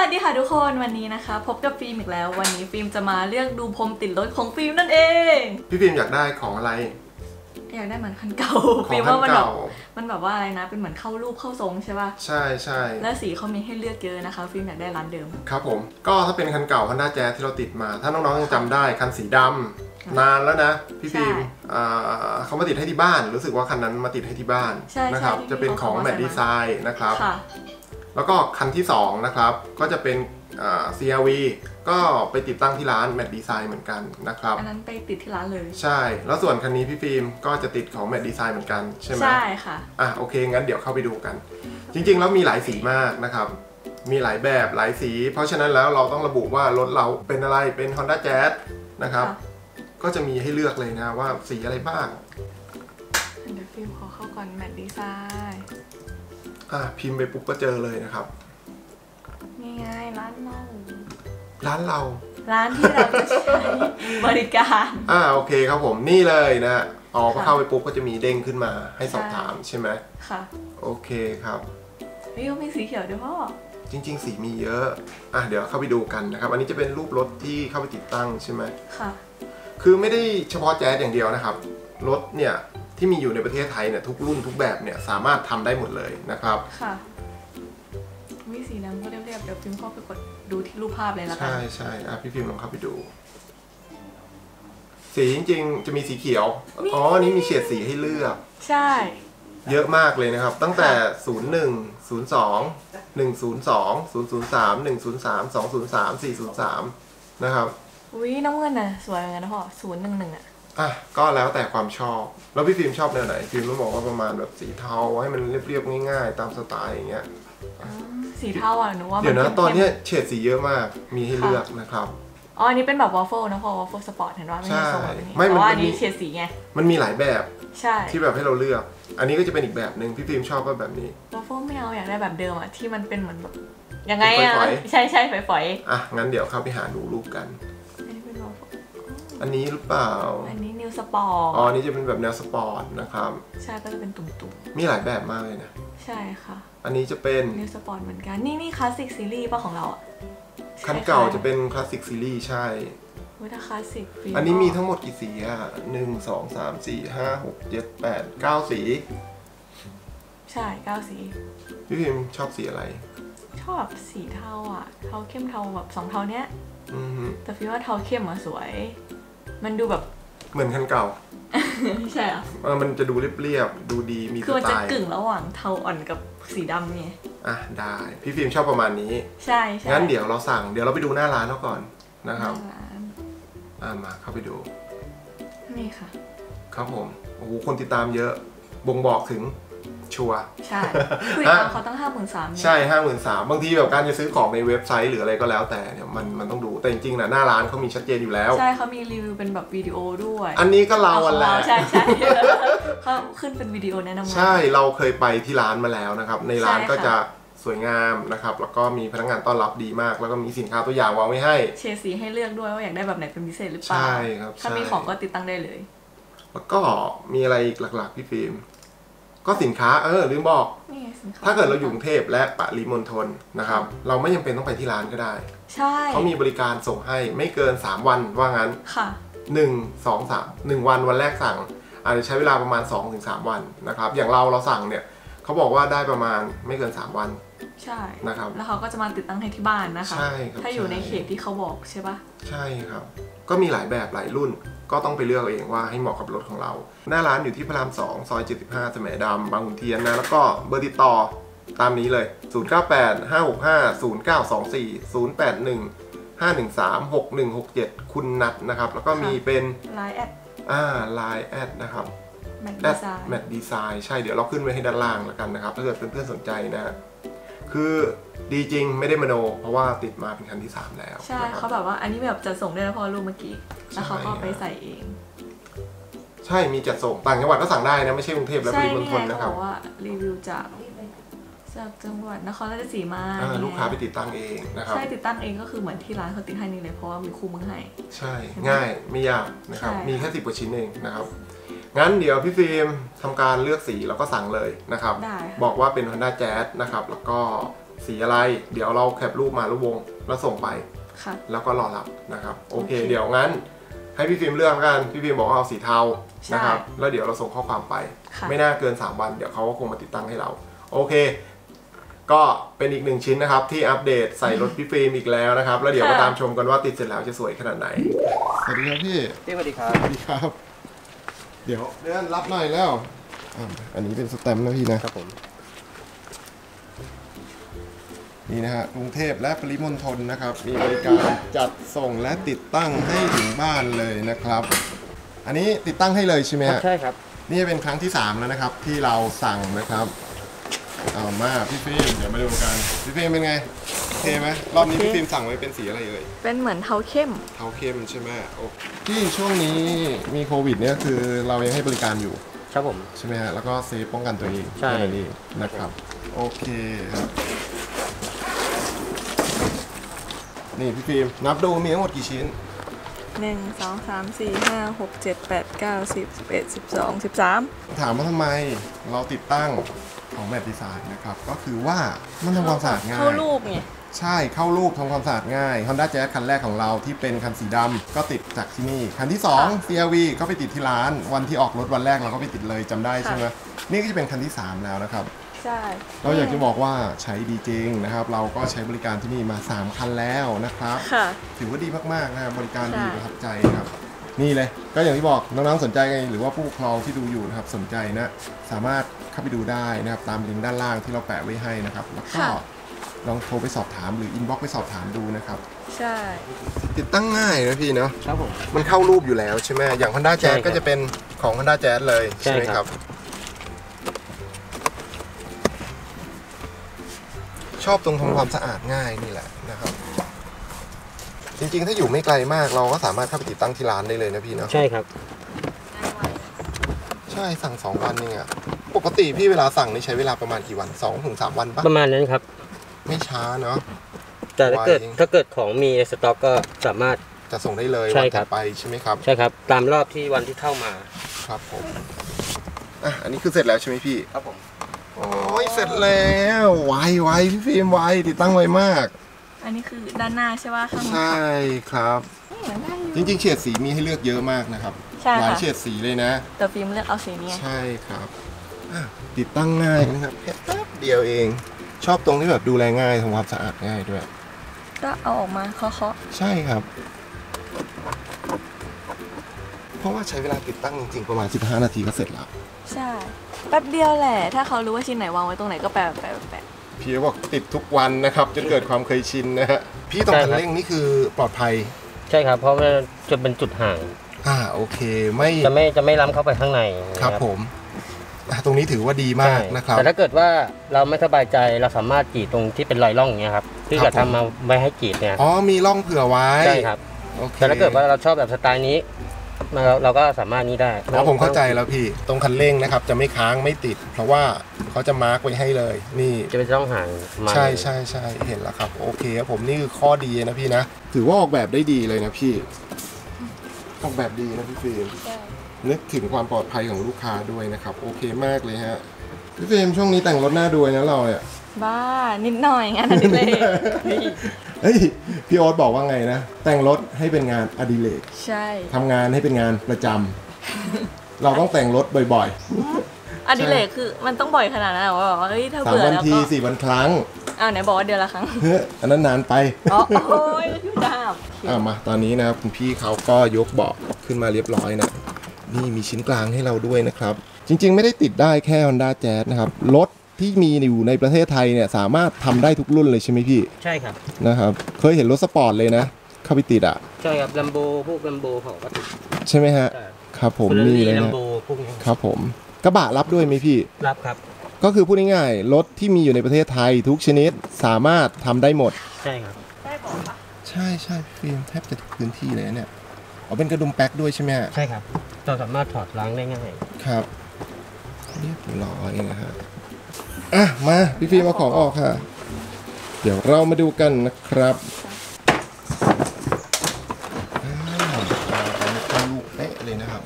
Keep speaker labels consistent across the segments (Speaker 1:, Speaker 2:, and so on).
Speaker 1: ดีค่ะทุกคนวันนี้นะคะพบกับฟิล์มอีกแล้ววันนี้ฟิล์มจะมาเลือกดูพรมติดรถของฟิล์มนั่นเอง
Speaker 2: พี่ฟิล์มอยากได้ของอะไร
Speaker 1: อยากได้เหมือนคันเก่าฟิล์มว่ามันแบบว่าอะไรนะเป็นเหมือนเข้ารูปเข้าทรงใช่ป่ะใ
Speaker 2: ช่
Speaker 1: แล้วสีเขามีให้เลือกเยอะนะคะฟิล์มอยากได้ร้านเดิม
Speaker 2: ครับผมก็ถ้าเป็นคันเก่า Honda Jazz ที่เราติดมาถ้าน้องๆยังจำได้คันสีดำนานแล้วนะพี่ฟิล์มเขามาติดให้ที่บ้านรู้สึกว่าคันนั้นมาติดให้ที่บ้านนะครับจะเป็นของแมทดีไซน์นะครับแล้วก็คันที่2นะครับก็จะเป็นCRV ก็ไปติดตั้งที่ร้านแมทดีไซน์เหมือนกันนะครับ
Speaker 1: อันนั้นไปติดที่ร้านเลย
Speaker 2: ใช่แล้วส่วนคันนี้พี่ฟิล์มก็จะติดของแมทดีไซน์เหมือนกันใช่ไหม
Speaker 1: ใช่ค่ะ
Speaker 2: โอเคงั้นเดี๋ยวเข้าไปดูกันจริงๆแล้วมีหลายสีมากนะครับมีหลายแบบหลายสีเพราะฉะนั้นแล้วเราต้องระบุว่ารถเราเป็นอะไรเป็น Honda Jazz นะครับก็จะมีให้เลือกเลยนะว่าสีอะไรบ้าง
Speaker 1: เดี๋ยวฟิล์มขอเข้าก่อนแมทดีไซน์
Speaker 2: พิมพ์ไปปุ๊บก็เจอเลยนะครับ
Speaker 1: นี่ไงร้านเรา
Speaker 2: ร้าน
Speaker 1: ที่เราจะใช้บริการ
Speaker 2: โอเคครับผมนี่เลยนะพอเข้าไปปุ๊บก็จะมีเด้งขึ้นมาให้สอบถามใช่ไหม
Speaker 1: ค่ะ
Speaker 2: โอเคครับ
Speaker 1: นี่ก็มีสีเขียวด้วยพ่อ
Speaker 2: จริงๆสีมีเยอะเดี๋ยวเข้าไปดูกันนะครับอันนี้จะเป็นรูปรถที่เข้าไปติดตั้งใช่ไหม
Speaker 1: ค่ะ
Speaker 2: คือไม่ได้เฉพาะแจ๊สอย่างเดียวนะครับรถเนี่ยที่มีอยู่ในประเทศไทยเนี่ยทุกรุ่นทุกแบบเนี่ยสามารถทำได้หมดเลยนะครับ
Speaker 1: ค่ะมีสีน้ำก็เรียบๆเดี๋ยวฟิล์มเข้าไปกดดูที่รูปภาพเลยละกัน
Speaker 2: ใช่พี่ฟิล์มลองเข้าไปดูสีจริงๆจะมีสีเขียวนี่มีเฉดสีให้เลือก
Speaker 1: ใช่
Speaker 2: เยอะมากเลยนะครับตั้งแต่01 02 102 003 103 203 403นะครับ
Speaker 1: น้ำเงินน่ะสวยเหมือนกันนะพ่อ011
Speaker 2: ก็แล้วแต่ความชอบแล้วพี่ฟิล์มชอบแนวไหนฟิล์มต้องบอกว่าประมาณแบบสีเทาให้มันเรียบๆง่ายๆตามสไตล์อย่างเงี้ย
Speaker 1: สีเทาหนูว่า
Speaker 2: เดี๋ยวนะตอนนี้เฉดสีเยอะมากมีให้เลือกนะครับ
Speaker 1: อันนี้เป็นแบบวอฟเฟิลนะพอวอฟเฟิลสปอร์ตเห็นว่าไม่ใช่ทรงแบบนี้เพราะว่าอันนี้เฉดสีไง
Speaker 2: มันมีหลายแบบ
Speaker 1: ใช่
Speaker 2: ที่แบบให้เราเลือกอันนี้ก็จะเป็นอีกแบบหนึ่งพี่ฟิล์มชอบก็แบบนี้
Speaker 1: วอฟเฟิลไม่เอาอยากได้แบบเดิมที่มันเป็นเหมือนแบบยังไงใช่ฝอย
Speaker 2: งั้นเดี๋ยวเข้าไปหาดูรูปกัน
Speaker 1: อันนี้เป็นวอฟเฟิล
Speaker 2: อันนี้หรือเปล่า
Speaker 1: อันนี้นิวสปอร์ต
Speaker 2: อันนี้จะเป็นแบบแนวสปอร์ตนะครับ
Speaker 1: ใช่ก็จะเป็นตุ่ม
Speaker 2: ๆมีหลายแบบมากเลยนะ
Speaker 1: ใช่ค่ะ
Speaker 2: อันนี้จะเป็น
Speaker 1: นิวสปอร์ตเหมือนกันนี่คลาสสิกซีรีส์ป่ะของเรา
Speaker 2: คันเก่าจะเป็นคลาสสิกซีรีส์ใช่
Speaker 1: ถ้าคลาสสิก
Speaker 2: อันนี้มีทั้งหมดกี่สี1 2 3 4 5 6 7 8 9สี
Speaker 1: ใช่9สี
Speaker 2: พี่พิมชอบสีอะไร
Speaker 1: ชอบสีเทาเทาเข้มเทาแบบ2เทาเนี้ยแต่ฟิลว่าเทาเข้มสวยมันดูแบบ
Speaker 2: เหมือนคันเก่า
Speaker 1: ใช่
Speaker 2: มันจะดูเรียบๆดูดีมีสไตล์
Speaker 1: คือมันจะกึ่งระหว่างเทาอ่อนกับสีดำไง
Speaker 2: ได้พี่ฟิล์มชอบประมาณนี้
Speaker 1: ใช่
Speaker 2: งั้นเดี๋ยวเราไปดูหน้าร้านเขาก่อนนะครับมาเข้าไปดู
Speaker 1: นี่ค่ะ
Speaker 2: ครับผมโอ้โหคนติดตามเยอะบ่งบอกถึงชัวร์
Speaker 1: ใช่คือเขาตั้ง53,000
Speaker 2: ใช่53,000บางทีแบบการจะซื้อของในเว็บไซต์หรืออะไรก็แล้วแต่เนี่ยมันต้องดูแต่จริงๆนะหน้าร้านเขามีชัดเจนอยู่แล้ว
Speaker 1: ใช่เขามีรีวิวเป็นแบบวิดีโอด้วย
Speaker 2: อันนี้ก็เราแหละ
Speaker 1: ใช่เขาขึ้นเป็นวิดีโอแนะนำ
Speaker 2: ใช่เราเคยไปที่ร้านมาแล้วนะครับในร้านก็จะสวยงามนะครับแล้วก็มีพนักงานต้อนรับดีมากแล้วก็มีสินค้าตัวอย่างวางไว้ให้
Speaker 1: เฉดสีให้เลือกด้วยว่าอยากได้แบบไหนเป็นพิเศษหรือเปล่า
Speaker 2: ใช่ครับ
Speaker 1: ถ้ามีของก็ติดตั้งได้เลย
Speaker 2: แล้วก็มีอะไรอีกหลักๆพี่ฟิล์มก็สินค้าลืมบอกถ้าเกิดเราอยู่กรุงเทพและปริมณฑลนะครับเราไม่จำเป็นต้องไปที่ร้านก็ได้
Speaker 1: ใช่
Speaker 2: เขามีบริการส่งให้ไม่เกิน3วันว่างั้น
Speaker 1: ค่ะ
Speaker 2: 1 2 3 1วันแรกสั่งอาจจะใช้เวลาประมาณ 2-3 วันนะครับอย่างเราสั่งเนี่ยเขาบอกว่าได้ประมาณไม่เกิน3วัน
Speaker 1: ใช่
Speaker 2: นะครับ
Speaker 1: แล้วเขาก็จะมาติดตั้งให้ที่บ้านนะคะ
Speaker 2: ใช่ครับ
Speaker 1: ถ้าอยู่ในเขตที่เขาบอกใช่ปะ
Speaker 2: ใช่ครับก็มีหลายแบบหลายรุ่นก็ต้องไปเลือกเองว่าให้เหมาะกับรถของเราหน้าร้านอยู่ที่พระราม2ซอย75แสมดำบางขุนเทียนนะแล้วก็เบอร์ติดต่อตามนี้เลย098 565 0924 081 513 6167คุณนัทนะครับแล้วก็มีเป็น
Speaker 1: Line แอด
Speaker 2: Line แอดนะครับ
Speaker 1: แม
Speaker 2: ทดีไซน์ใช่เดี๋ยวเราขึ้นไว้ให้ด้านล่างแล้วกันนะครับถ้าเกิดเพื่อนๆสนใจนะคือดีจริงไม่ได้มโนเพราะว่าติดมาเป็นคันที่3แล้ว
Speaker 1: ใช่เขาแบบว่าอันนี้แบบจะส่งได้แล้วพอรูปเมื่อกี้แล้วเขาก็ไปใส่เอง
Speaker 2: ใช่มีจัดส่งต่างจังหวัดก็สั่งได้นะไม่ใช่กรุงเทพและปริมณฑลนะครับ
Speaker 1: เขาบอกว่ารีวิวจากจังหวัดนครราชสีมา
Speaker 2: ลูกค้าไปติดตั้งเองนะครับ
Speaker 1: ใช่ติดตั้งเองก็คือเหมือนที่ร้านเขาติดให้นี่เลยเพราะว่ามีคู่มือให้
Speaker 2: ใช่ง่ายไม่ยากนะครับมีแค่10 กว่าชิ้นเองนะครับงั้นเดี๋ยวพี่ฟิล์มทำการเลือกสีแล้วก็สั่งเลยนะครับบอกว่าเป็น Honda Jazz นะครับแล้วก็สีอะไรเดี๋ยวเราแคปรูปมารูปวงแล้วส่งไปแล้วก็รอรับนะครับโอเคเดี๋ยวงั้นให้พี่ฟิล์มเลือกกันพี่ฟิล์มบอกว่าเอาสีเทานะครับแล้วเดี๋ยวเราส่งข้อความไปไม่น่าเกิน3 วันเดี๋ยวเขาก็คงมาติดตั้งให้เราโอเคก็เป็นอีก1 ชิ้นนะครับที่อัปเดตใส่รถพี่ฟิล์มอีกแล้วนะครับแล้วเดี๋ยวมาตามชมกันว่าติดเสร็จแล้วจะสวยขนาดไหนสวัสดีครับพี่
Speaker 3: สวัสดีครับ
Speaker 2: สวัสดีครับเดี๋ยวเดินรับหน่อยแล้วอันนี้เป็นสแตมป์นะพี่นะครับผมนี่นะฮะกรุงเทพและปริมณฑลนะครับมีบริการจัดส่งและติดตั้งให้ถึงบ้านเลยนะครับอันนี้ติดตั้งให้เลยใช่ไหม
Speaker 3: ใช่ครับ
Speaker 2: นี่เป็นครั้งที่3แล้วนะครับที่เราสั่งนะครับเอามาพี่ฟิล์มเดี๋ยวมาดูกันพี่ฟิล์มเป็นไงโอเคไหมรอบนี้พี่ฟิล์มสั่งไว้เป็นสีอะไรเอ่ย
Speaker 1: เป็นเหมือนเทาเข้ม
Speaker 2: ใช่ไหมโอ้ที่ช่วงนี้มีโควิดเนี่ยคือเรายังให้บริการอยู่
Speaker 3: ครับผม
Speaker 2: ใช่ไหมฮะแล้วก็เซฟป้องกันตัวเอง
Speaker 3: ใช่
Speaker 2: นี่นะครับโอเคครับนี่พี่ฟิล์มนับดูมีทั้งหมดกี่ชิ้น
Speaker 1: 1 2 3 4 5 6 7 8 9 10 11 12 13
Speaker 2: ถามว่าทำไมเราติดตั้งของแมทดีไซน์นะครับก็คือว่ามันทำความสะอาดง่าย
Speaker 1: เข้ารูปไง
Speaker 2: ใช่เข้ารูปทำความสะอาดง่าย Honda Jazz คันแรกของเราที่เป็นคันสีดำก็ติดจากที่นี่คันที่2 CR-V ก็ไปติดที่ร้านวันที่ออกรถวันแรกเราก็ไปติดเลยจำได้ใช่ไหมนี่ก็จะเป็นคันที่3แล้วนะครับ
Speaker 1: ใช่
Speaker 2: เราอยากจะบอกว่าใช้ดีจริงนะครับเราก็ใช้บริการที่นี่มา3 คันแล้วนะครับถือว่าดีมากๆนะครับบริการดีประทับใจครับนี่เลยก็อย่างที่บอกน้องๆสนใจไงหรือว่าผู้ปกครองที่ดูอยู่นะครับสนใจนะสามารถเข้าไปดูได้นะครับตามลิงก์ด้านล่างที่เราแปะไว้ให้นะครับแล้วก็ลองโทรไปสอบถามหรืออินบ็อกซ์ไปสอบถามดูนะครับ
Speaker 1: ใช่
Speaker 2: ติดตั้งง่ายนะพี่เนาะ
Speaker 3: ครับผม
Speaker 2: มันเข้ารูปอยู่แล้วใช่ไหมอย่าง Honda Jazz ก็จะเป็นของ Honda Jazz เลยใช่ไหมครับชอบตรงทำความสะอาดง่ายนี่แหละนะครับจริงๆถ้าอยู่ไม่ไกลมากเราก็สามารถเข้าไปติดตั้งที่ร้านได้เลยนะพี่เนาะ
Speaker 3: ใช่ครับ
Speaker 2: ใช่สั่ง2 วันนี่ปกติพี่เวลาสั่งนี่ใช้เวลาประมาณกี่วัน2 ถึง 3 วันปะ
Speaker 3: ประมาณนั้นครับ
Speaker 2: ไม่ช้าเนาะ
Speaker 3: แต่ถ้าเกิดของมีในสต็อกก็สามารถ
Speaker 2: จะส่งได้เลยวันต่อไปใช่ไหมครับ
Speaker 3: ใช่ครับตามรอบที่วันที่เข้ามา
Speaker 2: ครับผมอันนี้คือเสร็จแล้วใช่ไหมพี่
Speaker 3: ครับผม
Speaker 2: โอ้ยเสร็จแล้วไวพี่ฟิล์มไวติดตั้งไวมาก
Speaker 1: อันนี้คือด้านหน้าใช่ป่ะข้างหลัง
Speaker 2: ใช่ครับจริงๆเฉดสีมีให้เลือกเยอะมากนะครับหลายเฉดสีเลยนะ
Speaker 1: แต่ฟิล์มเลือกเอาสีนี้
Speaker 2: ใช่ครับติดตั้งง่ายนะครับแค่แป๊บเดียวเองชอบตรงที่แบบดูแลง่ายทำความสะอาดง่ายด้วย
Speaker 1: ก็เอาออกมาเคาะ
Speaker 2: ใช่ครับเพราะว่าใช้เวลาติดตั้งจริงๆประมาณ15 นาทีก็เสร็จแล้ว
Speaker 1: ใช่แป๊บเดียวแหละถ้าเขารู้ว่าชิ้นไหนวางไว้ตรงไหนก็แปะ
Speaker 2: พี่บอกติดทุกวันนะครับจนเกิดความเคยชินนะฮะพี่ต้องคันเร่งนี่คือปลอดภัย
Speaker 3: ใช่ครับเพราะมันจะเป็นจุดห่าง
Speaker 2: โอเค
Speaker 3: จะไม่ล้ำเข้าไปข้างใน
Speaker 2: ครับผมตรงนี้ถือว่าดีมากนะครับ
Speaker 3: แต่ถ้าเกิดว่าเราไม่สบายใจเราสามารถกรีดตรงที่เป็นรอยร่องอย่างเงี้ยครับที่จะทำมาไม่ให้กรีดเนี่ย
Speaker 2: มีร่องเผื่อไว้
Speaker 3: ใช่ครับแต่ถ้าเกิดว่าเราชอบแบบสไตล์นี้เราก็สามารถนี้ได้
Speaker 2: ผมเข้าใจแล้วพี่ตรงคันเร่งนะครับจะไม่ค้างไม่ติดเพราะว่าเขาจะมาร์กไว้ให้เลยนี่
Speaker 3: จะเป็นช่องห่าง
Speaker 2: ใช่เห็นแล้วครับโอเคครับผมนี่คือข้อดีนะพี่นะถือว่าออกแบบได้ดีเลยนะพี่ออกแบบดีนะพี่ฟิล์มนึกถึงความปลอดภัยของลูกค้าด้วยนะครับโอเคมากเลยฮะพี่ฟิล์มช่วงนี้แต่งรถหน้าดูนะเราเนี่ย
Speaker 1: บ้านิดหน่อยงานอดิเรก
Speaker 2: พี่โอ๊ตบอกว่าไงนะแต่งรถให้เป็นงานอดิเรก
Speaker 1: ใช่
Speaker 2: ทำงานให้เป็นงานประจำเราต้องแต่งรถบ่อย
Speaker 1: ๆอดิเรกคือมันต้องบ่อยขนาดนั้นหรอว่าถ้าเบื่อ
Speaker 2: แล้วก็3 วันที 4 วันครั้ง
Speaker 1: ไหนบอกว่าเดือนละครั้ง
Speaker 2: อันนั้นนานไป
Speaker 1: โอ้ยพี่ดาบ
Speaker 2: มาตอนนี้นะครับคุณพี่เขาก็ยกเบาะขึ้นมาเรียบร้อยนะนี่มีชิ้นกลางให้เราด้วยนะครับจริงๆไม่ได้ติดได้แค่ Honda Jazz นะครับรถที่มีอยู่ในประเทศไทยเนี่ยสามารถทำได้ทุกรุ่นเลยใช่ไหมพี่
Speaker 3: ใช่ครับ
Speaker 2: นะครับเคยเห็นรถสปอร์ตเลยนะเข้าไปติด
Speaker 3: ใช่ครับลัมโบพวกลัมโบของก็ติด
Speaker 2: ใช่ไหมฮะครับผมนี่เลยนะครับผมกระบะรับด้วยไหมพี่
Speaker 3: รับครับ
Speaker 2: ก็คือพูดง่ายๆรถที่มีอยู่ในประเทศไทยทุกชนิดสามารถทำได้หมด
Speaker 3: ใช่ครับ
Speaker 1: ได้บอกปะ
Speaker 2: ใช่พี่ฟิล์มแทบจะทุกพื้นที่เลยเนี่ยเป็นกระดุมแป๊กด้วยใช่ไหม
Speaker 3: ใช่ครับเราสามารถถอดล้างได้ง่าย
Speaker 2: ครับเรียบร้อยนะฮะมาพี่ฟิล์มเอาของออกค่ะเดี๋ยวเรามาดูกันนะครับลูกเป๊ะเลยนะครับ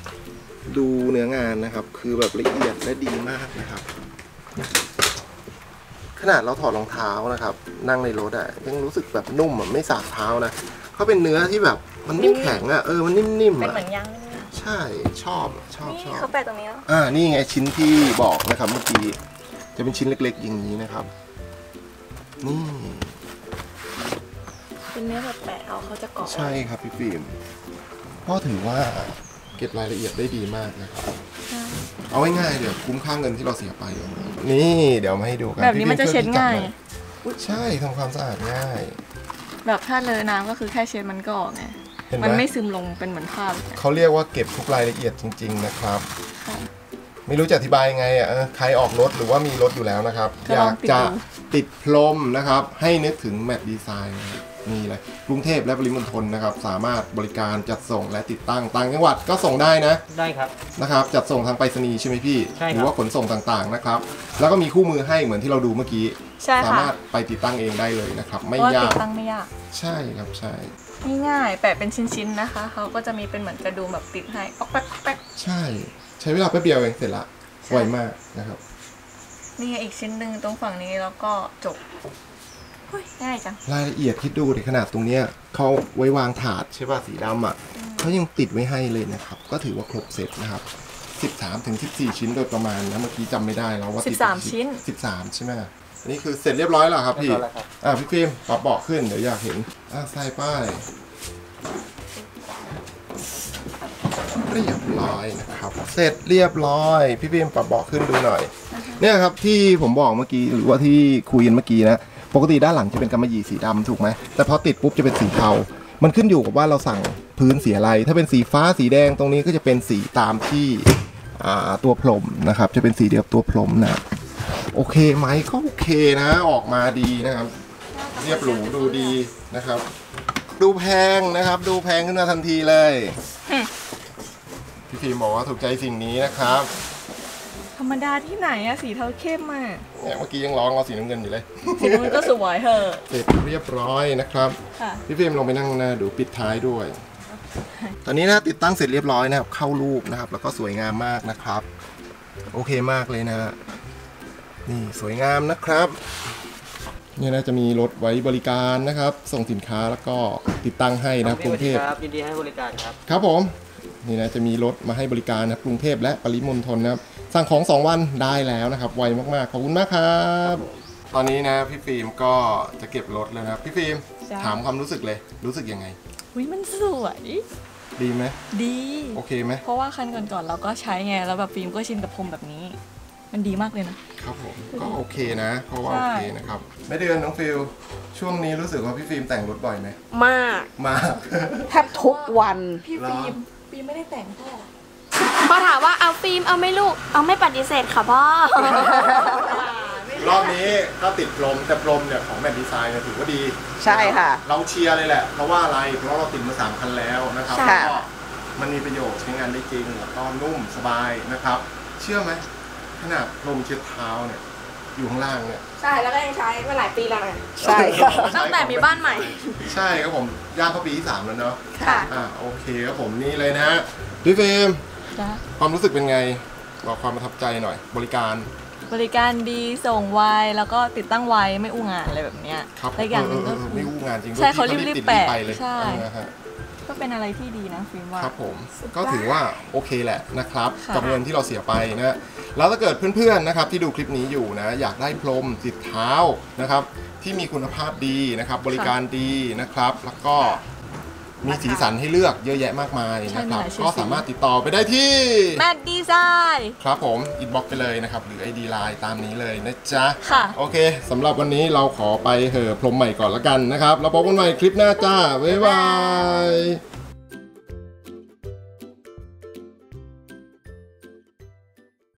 Speaker 2: ดูเนื้องานนะครับคือแบบละเอียดและดีมากนะครับขนาดเราถอดรองเท้านะครับนั่งในรถอะยังรู้สึกแบบนุ่มอะไม่สากเท้านะเขาเป็นเนื้อที่แบบมันไม่แข็งอะมันนิ่มๆ
Speaker 1: เป็น
Speaker 2: อะ
Speaker 1: เหมือนยาง
Speaker 2: ใช่ชอบ
Speaker 1: นี่เขาแปะตรงนี้แล้ว
Speaker 2: นี่ไงชิ้นที่บอกนะครับเมื่อกี้จะเป็นชิ้นเล็กๆอย่างนี้นะครับนี่
Speaker 1: เป็นเนื้อแบบแปะเอาเขาจะเกาะ
Speaker 2: ใช่ครับพี่ฟิล์มพ่อถือว่าเก็บรายละเอียดได้ดีมากนะครับเอาง่ายๆเดี๋ยวคุ้มค่าเงินที่เราเสียไปนี่เดี๋ยวมาให้ดูกัน
Speaker 1: แบบนี้มันจะเช็ดง่าย
Speaker 2: ใช่ทำความสะอาดง่าย
Speaker 1: แบบถ้าเลอะน้ำก็คือแค่เช็ดมันก็ออกไงมันไม่ซึมลงเป็นเหมือนผ้า
Speaker 2: เขาเรียกว่าเก็บทุกรายละเอียดจริงๆนะครับไม่รู้จะอธิบายยังไงใครออกรถหรือว่ามีรถอยู่แล้วนะครับอยากจะติดพรมนะครับให้นึกถึงแมทดีไซน์นี่เลยกรุงเทพและปริมณฑลนะครับสามารถบริการจัดส่งและติดตั้งต่างจังหวัดก็ส่งได้นะ
Speaker 3: ได้ครับ
Speaker 2: นะครับจัดส่งทางไปรษณีย์ใช่ไหมพี่หรือว่าขนส่งต่างๆนะครับแล้วก็มีคู่มือให้เหมือนที่เราดูเมื่อกี้สามารถไปติดตั้งเองได้เลยนะครับไม่ยาก
Speaker 1: ติดตั้งไม่ยาก
Speaker 2: ใช่ครับใช่
Speaker 1: ง่ายๆแปะเป็นชิ้นๆนะคะเขาก็จะมีเป็นเหมือนกระดุมแบบติดให้ป๊อกแป๊กแป๊ก
Speaker 2: ใช่ใช้เวลาแป๊บเดียวเองเสร็จละไวมากนะครับ
Speaker 1: นี่อีกชิ้นหนึ่งตรงฝั่งนี้แล้วก็จบง่ายจัง
Speaker 2: รายละเอียดคิดดูในขนาดตรงเนี้ยเขาไว้วางถาดใช่ป่ะสีดำเขายังติดไว้ให้เลยนะครับก็ถือว่าครบเซตนะครับ13 ถึง 14 ชิ้นโดยประมาณนะเมื่อกี้จำไม่ได้แล้วว่า
Speaker 1: 13 ชิ้น
Speaker 2: 13ใช่ไหมอันนี้คือเสร็จเรียบร้อยแล้วครับพี่พี่ฟิล์มปรับเบาะขึ้นเดี๋ยวอยากเห็นใส่ป้ายเรียบร้อยนะครับเสร็จเรียบร้อยพี่ฟิล์มปรับเบาะขึ้นดูหน่อยเนี่ยครับที่ผมบอกเมื่อกี้หรือว่าที่คุยกันเมื่อกี้นะปกติด้านหลังจะเป็นกำมะหยี่สีดำถูกไหมแต่พอติดปุ๊บจะเป็นสีเทามันขึ้นอยู่กับว่าเราสั่งพื้นสีอะไรถ้าเป็นสีฟ้าสีแดงตรงนี้ก็จะเป็นสีตามที่ตัวพรมนะครับจะเป็นสีเดียวตัวพรมนะโอเคไหมก็โอเคนะออกมาดีนะครับเรียบหรูดูดีนะครับดูแพงนะครับดูแพงขึ้นมาทันทีเลยพี่ฟิล์มบอกว่าถูกใจสิ่งนี้นะครับ
Speaker 1: ธรรมดาที่ไหนสีเทาเข้ม
Speaker 2: เนี่ยเมื่อกี้ยังร้องเอาสีน้ำเงินอยู่เลย
Speaker 1: สีน้ำเงินก็สวยเหอะ
Speaker 2: เสร็จเรียบร้อยนะครับพี่ฟิล์มลงไปนั่งนะดูปิดท้ายด้วยตอนนี้นะติดตั้งเสร็จเรียบร้อยนะครับเข้ารูปนะครับแล้วก็สวยงามมากนะครับโอเคมากเลยนะนี่สวยงามนะครับเนี่ยนะจะมีรถไว้บริการนะครับส่งสินค้าแล้วก็ติดตั้งให้นะครับกรุงเทพ
Speaker 3: ยินดีให้บริการครับ
Speaker 2: ครับผมนี่นะจะมีรถมาให้บริการนะครับกรุงเทพและปริมณฑลนะครับสั่งของ2 วันได้แล้วนะครับไวมากๆขอบคุณมากครับตอนนี้นะพี่ฟิล์มก็จะเก็บรถแล้วนะครับพี่ฟิล์มถามความรู้สึกเลยรู้สึกยังไง
Speaker 1: มันสวย
Speaker 2: ดีไหม
Speaker 1: ดี
Speaker 2: โอเคไหม
Speaker 1: เพราะว่าคันก่อนๆเราก็ใช้ไงแล้วแบบฟิล์มก็ชินกับพรมแบบนี้มันดีมากเลยนะครับ
Speaker 2: ผมก็โอเคนะเพราะว่าโอเคนะครับแม่เดือนน้องฟิลช่วงนี้รู้สึกว่าพี่ฟิล์มแต่งรถบ่อยไหม
Speaker 1: มาก
Speaker 4: แทบทุกวัน
Speaker 1: พี่ฟิล์มไม่ได้แต่ง
Speaker 4: พ่อถามว่าเอาฟิล์มเอาไม่ลูกเอาไม่ปฏิเสธค่ะพ่อ
Speaker 2: รอบนี้ก็ติดพรมแต่พรมเนี่ยของแมทดีไซน์ถือว่าดี
Speaker 4: ใช่ค่ะ
Speaker 2: เราเชียร์เลยแหละเพราะว่าอะไรเพราะเราติดมา3 คันแล้วนะครับก็มันมีประโยชน์ใช้งานได้จริงแล้วก็นุ่มสบายนะครับเชื่อไหมขนาดพรมเช็ดเท้าเนี่ยอยู่ข้างล่างเนี่ย
Speaker 4: ใช่แล้วก็ยังใช้มาหลายปีแล้วนะ
Speaker 1: ใช่ตั้งแต่มีบ้านใหม่
Speaker 2: ใช่ครับผมย่างเข้าปีที่3แล้วเนาะค่ะโอเคครับผมนี่เลยนะพี่เฟรมความรู้สึกเป็นไงบอกความประทับใจหน่อยบริการ
Speaker 1: ดีส่งไวแล้วก็ติดตั้งไวไม่อู้งานอะไรแบบเนี้ย
Speaker 2: และอย่างนึงก็ไม่อู้งานจริง
Speaker 1: ใช่เขารีบแปะใช่ก็เป็นอะไรที่ดีนะฟิล์มว่า
Speaker 2: ครับผมก็ถือว่าโอเคแหละนะครับกับเงินที่เราเสียไปนะแล้วถ้าเกิดเพื่อนๆนะครับที่ดูคลิปนี้อยู่นะอยากได้พรมติดเท้านะครับที่มีคุณภาพดีนะครับบริการดีนะครับแล้วก็มีสีสันให้เลือกเยอะแยะมากมายนะครับก็สามารถติดต่อไปได้ที่
Speaker 1: แมทดีไซน์
Speaker 2: ครับผมอินบ็อกซ์ไปเลยนะครับหรือ ID Line ตามนี้เลยนะจ๊ะค่ะโอเคสำหรับวันนี้เราขอไปเหอะพรมใหม่ก่อนละกันนะครับแล้วพบกันใหม่คลิปหน้าจ้าบ๊ายบาย